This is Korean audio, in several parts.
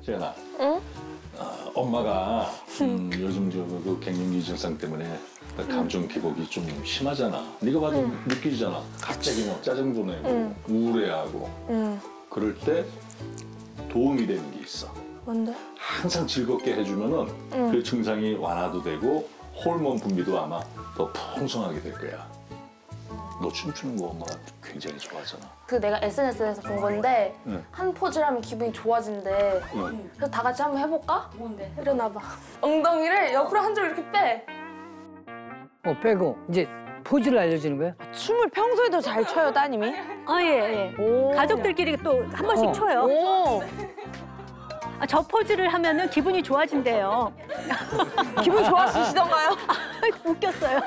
태연아. 응? 엄마가 요즘 그 갱년기 증상 때문에 감정 기복이 좀 심하잖아. 네가 봐도 느끼잖아. 갑자기 막 짜증도 내고 우울해하고. 그럴 때 도움이 되는 게 있어. 뭔데? 항상 즐겁게 해주면은 그 증상이 완화도 되고 호르몬 분비도 아마 더 풍성하게 될 거야. 너 춤추는 거 엄마가 굉장히 좋아하잖아. 그 내가 SNS에서 본 건데 한 포즈를 하면 기분이 좋아진대. 그래서 다 같이 한번 해볼까? 뭔데? 일어나봐. 엉덩이를 옆으로 한 줄 이렇게 빼. 빼고 이제 포즈를 알려주는 거야? 춤을 평소에도 잘 춰요, 따님이? 예. 가족들끼리 또 한 번씩 춰요. 오. 저 포즈를 하면은 기분이 좋아진대요. 기분 좋아지시던가요? 웃겼어요.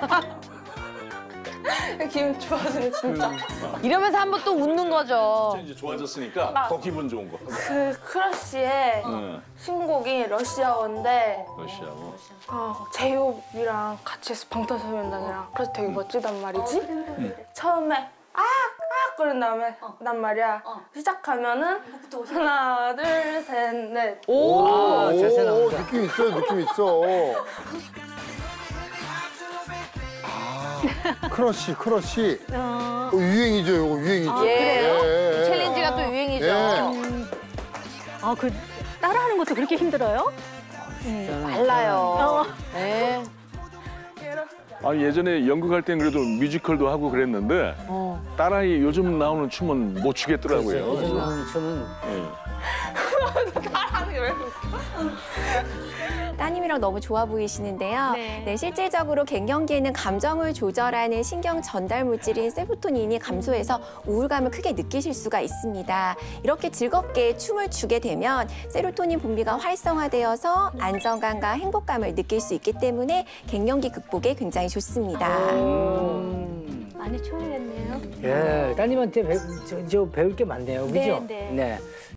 기분 좋아지네 진짜. 이러면서 한 번 또 웃는 거죠. 이제 좋아졌으니까 더 기분 좋은 거. 그 크러쉬의 신곡이 러시아어인데 러시아고. 제이홉이랑 같이 해서 방탄소년단이랑 그래서 되게 멋지단 말이지. 처음에 그런 다음에 난 말이야 시작하면은 하나 둘 셋 넷. 오. 자세 나온다. 느낌 있어, 느낌 있어. 크러쉬. 유행이죠, 이거 유행이죠. 그래요? 예. 챌린지가 또 유행이죠. 그 따라하는 것도 그렇게 힘들어요? 달라요. 네. 예전에 연극할 땐 그래도 뮤지컬도 하고 그랬는데 딸아이 요즘 나오는 춤은 못 추겠더라고요. 요즘 나오는 춤은 하는 게 왜? 따님이랑 너무 좋아 보이시는데요. 네, 실질적으로 갱년기에는 감정을 조절하는 신경 전달 물질인 세로토닌이 감소해서 우울감을 크게 느끼실 수가 있습니다. 이렇게 즐겁게 춤을 추게 되면 세로토닌 분비가 활성화되어서 안정감과 행복감을 느낄 수 있기 때문에 갱년기 극복에 굉장히 좋습니다. 많이 추야겠네요. 예, 따님한테 배울 게 많네요, 그죠? 네. 네.